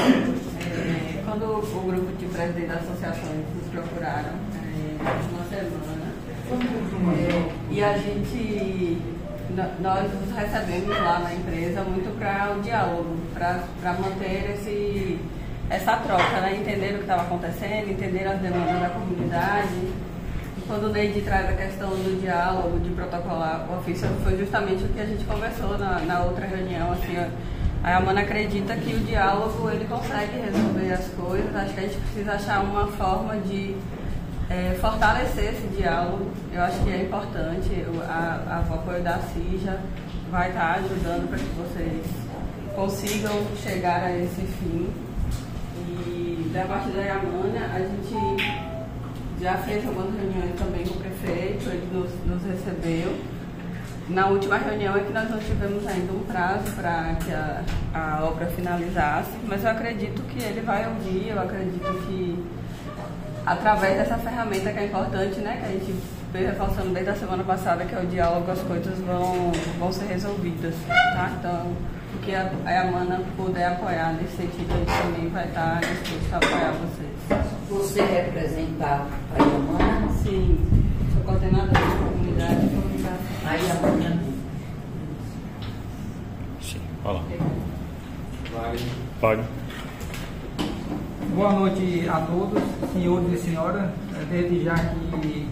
Quando o grupo de presidentes da associação nos procuraram, uma semana, e nós nos recebemos lá na empresa muito para o diálogo, para manter essa troca, né? Entender o que estava acontecendo, entender as demandas da comunidade. Quando o Neide traz a questão do diálogo, de protocolar o ofício, foi justamente o que a gente conversou na outra reunião. Assim, a Amana acredita que o diálogo ele consegue resolver as coisas. Acho que a gente precisa achar uma forma de fortalecer esse diálogo. Eu acho que é importante. O apoio da CIJA vai estar ajudando para que vocês consigam chegar a esse fim. E da parte da Amana, a gente já fez algumas reuniões também com o prefeito, ele nos recebeu. Na última reunião é que nós não tivemos ainda um prazo para que a obra finalizasse, mas eu acredito que ele vai ouvir, eu acredito que através dessa ferramenta que é importante, né, que a gente veio reforçando desde a semana passada, que é o diálogo, as coisas vão ser resolvidas, tá? Então, o que a Amana puder apoiar nesse sentido, a gente também vai estar disposto a apoiar vocês. Você representa a Amana? Sim, sou coordenadora de comunidade e comunicação. A Amana. Sim, fala. Pode. Boa noite a todos, senhores e senhoras. Desde já que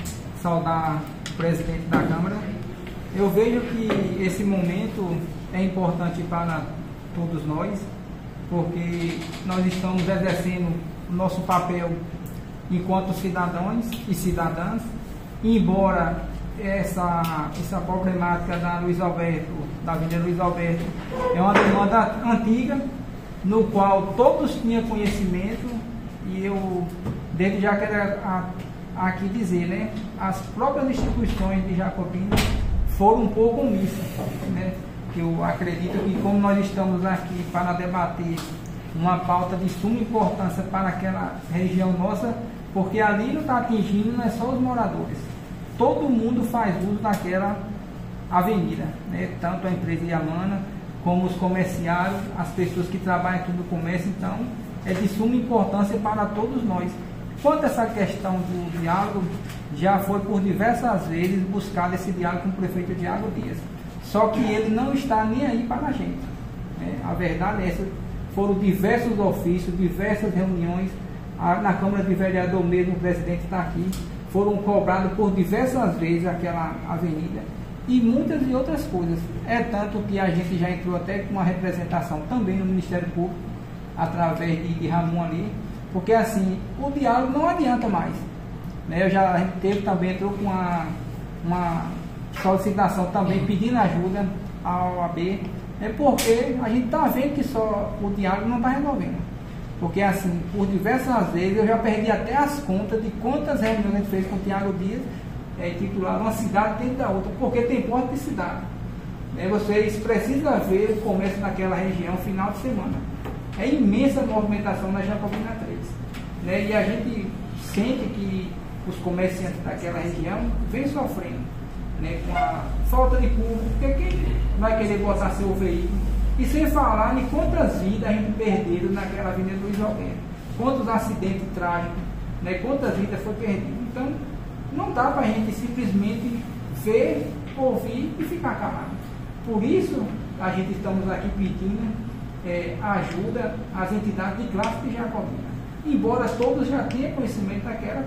saudar o presidente da Câmara. Eu vejo que esse momento é importante para todos nós, porque nós estamos exercendo o nosso papel enquanto cidadãos e cidadãs, embora essa problemática da Avenida Luiz Alberto, é uma demanda antiga, no qual todos tinham conhecimento, e eu desde já quero aqui dizer, né, as próprias instituições de Jacobina foram um pouco omissas, né? Eu acredito que como nós estamos aqui para debater uma pauta de suma importância para aquela região nossa, porque ali não está atingindo não é só os moradores, todo mundo faz uso daquela avenida, né? Tanto a empresa de Amana, como os comerciários, as pessoas que trabalham aqui no comércio, então é de suma importância para todos nós. Quanto a essa questão do diálogo, já foi por diversas vezes buscado esse diálogo com o prefeito Diago Dias, só que ele não está nem aí para a gente, né? A verdade é essa. Foram diversos ofícios, diversas reuniões, na Câmara de Vereador mesmo, o presidente está aqui, foram cobrados por diversas vezes aquela avenida e muitas e outras coisas. É tanto que a gente já entrou até com uma representação também no Ministério Público, através de Ramon ali, porque assim, o diálogo não adianta mais, né? A gente também entrou com uma solicitação também pedindo ajuda à OAB, porque a gente está vendo que só o diálogo não está resolvendo. Porque assim, por diversas vezes eu já perdi até as contas de quantas reuniões a gente fez com o Tiago Dias, titulado Uma Cidade Dentro da Outra, porque tem porte de cidade. Vocês precisam ver o comércio naquela região final de semana. É imensa a movimentação na Jacobina 3. E a gente sente que os comerciantes daquela região vêm sofrendo, com a falta de público, porque quem vai querer botar seu veículo? E sem falar em quantas vidas a gente perdeu naquela Avenida Luiz Alberto, quantos acidentes trágicos, quantas vidas foi perdido. Então, não dá para a gente simplesmente ver, ouvir e ficar calado. Por isso, a gente estamos aqui pedindo ajuda às entidades de classe de Jacobina, embora todos já tenham conhecimento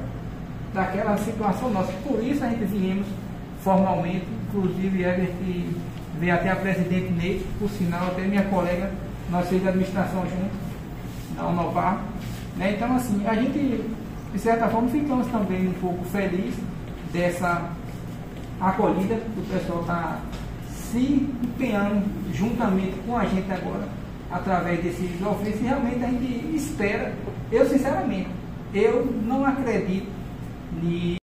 daquela situação nossa. Por isso a gente viemos formalmente, inclusive que veio até a presidente Neide, por sinal, até minha colega, nós fizemos a administração junto, na Unovar. Então, assim, a gente, de certa forma, ficamos também um pouco felizes dessa acolhida, que o pessoal está se empenhando juntamente com a gente agora, através desses ofícios, e realmente a gente espera, eu sinceramente, eu não acredito